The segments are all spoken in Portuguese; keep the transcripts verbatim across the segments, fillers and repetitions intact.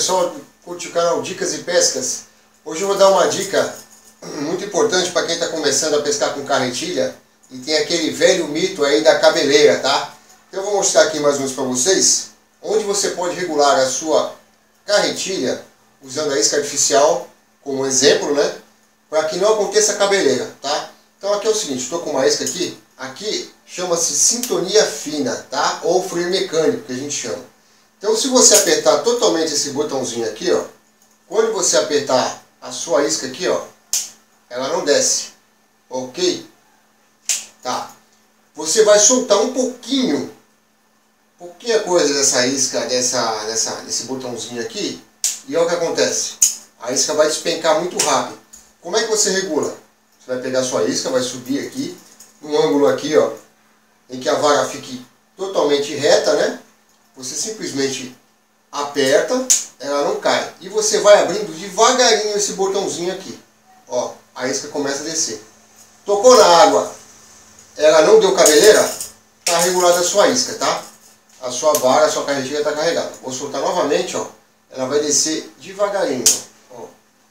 pessoal, curte o canal Dicas e Pescas. Hoje eu vou dar uma dica muito importante para quem está começando a pescar com carretilha e tem aquele velho mito aí da cabeleira, tá? Então eu vou mostrar aqui mais ou menos para vocês onde você pode regular a sua carretilha usando a isca artificial como exemplo, né? Para que não aconteça cabeleira, tá? Então aqui é o seguinte, estou com uma isca aqui, aqui chama-se sintonia fina, tá? Ou freio mecânico, que a gente chama. Então se você apertar totalmente esse botãozinho aqui, ó, quando você apertar a sua isca aqui, ó, ela não desce, ok? Tá. Você vai soltar um pouquinho, pouquinha coisa dessa isca, dessa, dessa, desse botãozinho aqui, e olha o que acontece. A isca vai despencar muito rápido. Como é que você regula? Você vai pegar a sua isca, vai subir aqui, num ângulo aqui, ó, em que a vara fique totalmente reta, né? Você simplesmente aperta, ela não cai. E você vai abrindo devagarinho esse botãozinho aqui. Ó, a isca começa a descer. Tocou na água, ela não deu cabeleira, tá regulada a sua isca, tá? A sua vara, a sua carretilha está carregada. Vou soltar novamente, ó. Ela vai descer devagarinho, ó.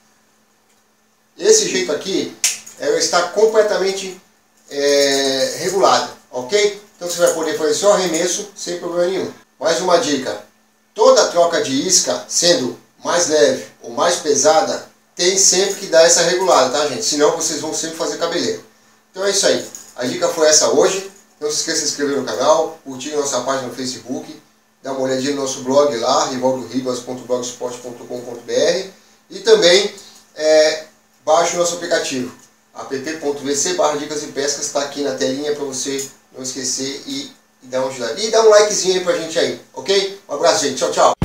Esse jeito aqui, ela está completamente é, regulada, ok? Então você vai poder fazer seu arremesso sem problema nenhum. Mais uma dica, toda troca de isca, sendo mais leve ou mais pesada, tem sempre que dar essa regulada, tá, gente? Senão vocês vão sempre fazer cabeleira. Então é isso aí, a dica foi essa hoje. Não se esqueça de se inscrever no canal, curtir nossa página no Facebook, dar uma olhadinha no nosso blog lá, rivaldo ribas ponto blogspot ponto com ponto br, e também é, baixe o nosso aplicativo, app ponto v c barra dicas e pescas, está aqui na telinha para você não esquecer e, e dar uma ajudada. E dá um likezinho aí pra gente aí, ok? Um abraço, gente. Tchau, tchau.